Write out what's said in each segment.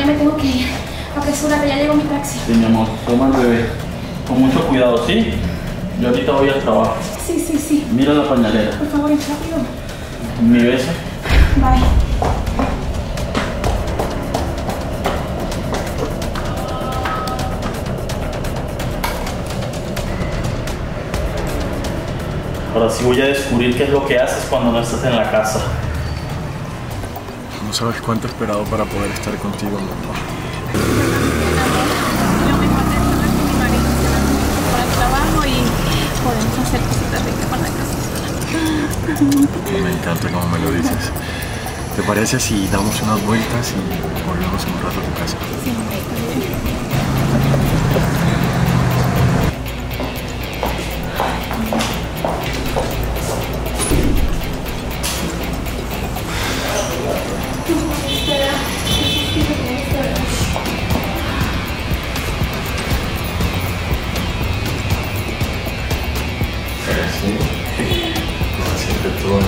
me tengo que ir. Apresúrate, ya llegó mi taxi. Sí, mi amor, toma al bebé. Con mucho cuidado, ¿sí? Yo ahorita voy al trabajo. Sí, sí, sí. Mira la pañalera. Por favor, rápido. Mi beso. Bye. Ahora sí voy a descubrir qué es lo que haces cuando no estás en la casa. No sabes cuánto he esperado para poder estar contigo, mamá. Lo mejor de esto es que mi marido se va para el trabajo y podemos hacer cositas ricas para la casa. Me encanta como me lo dices. ¿Te parece si damos unas vueltas y volvemos en un rato a tu casa? Sí, Sí, como siempre todo.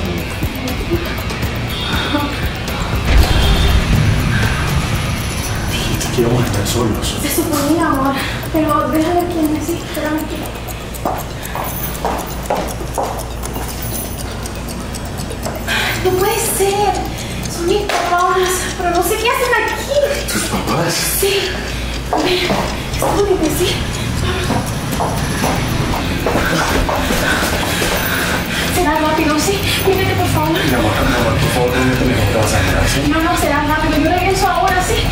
Dijiste que íbamos a estar solos. se suponía, amor. Pero déjame que me sí, espérame aquí. No puede ser. Son mis papás. Pero no sé qué hacen aquí. ¿Tus papás? Sí. Ven, escúchame, sí. Será rápido, sí. Mírate, por favor. Mi amor, por favor, déjame que te vas a quedar, ¿sí? No, será rápido. Yo regreso ahora, sí.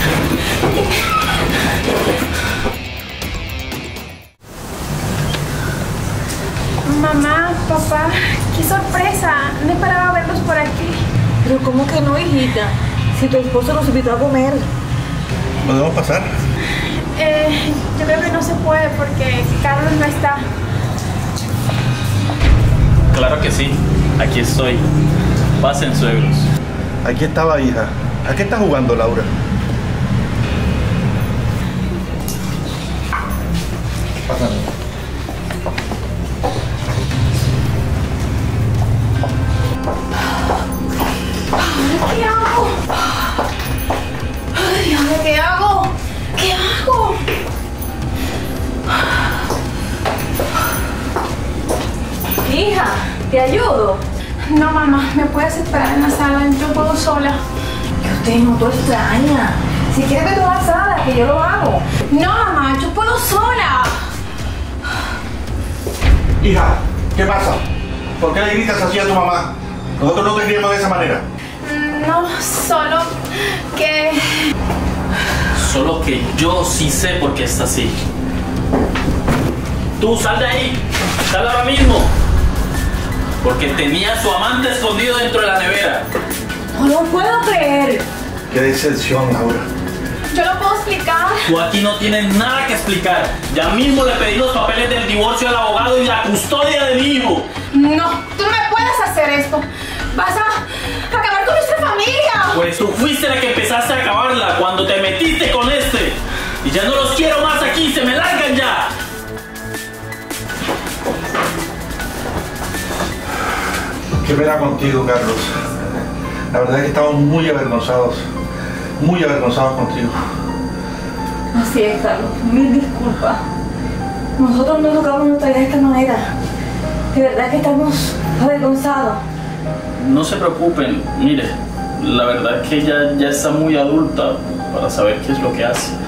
Mamá, papá, qué sorpresa. No esperaba verlos por aquí. Pero ¿cómo que no, hijita? Si tu esposo nos invitó a comer. ¿Podemos pasar? Yo creo que no se puede porque Carlos no está. Claro que sí. Aquí estoy. Pasen, suegros. Aquí estaba, hija. ¿A qué estás jugando, Laura? Pásame. ¿Qué hago? Ay, Dios mío, ¿qué hago? ¿Qué hago? Hija, ¿te ayudo? No, mamá, ¿me puedes esperar en la sala? Yo puedo sola. Yo te noto extraña. Si quieres que tú vas a la sala, que yo lo hago. No, mamá, yo puedo sola. Hija, ¿qué pasa? ¿Por qué le gritas así a tu mamá? Nosotros no te criamos de esa manera. No, solo que... Solo que yo sí sé por qué está así. Tú sal de ahí. Sal ahora mismo. Porque tenía a su amante escondido dentro de la nevera. No lo puedo creer. Qué decepción, Laura. Yo lo puedo explicar. Tú aquí no tienes nada que explicar. Ya mismo le pedí los papeles del divorcio al abogado y la custodia de mi hijo. No, tú no me puedes hacer esto. Vas a acabar con nuestra familia. Pues tú fuiste la que empezaste a acabarla cuando te metiste con este. Y ya no los quiero más aquí, se me largan ya. Qué pena contigo, Carlos. La verdad es que estamos muy avergonzados contigo. Así es, Carlos. Mil disculpas. Nosotros no tocamos nuestra vida de esta manera. De verdad que estamos avergonzados. No se preocupen, mire, la verdad es que ella ya está muy adulta para saber qué es lo que hace.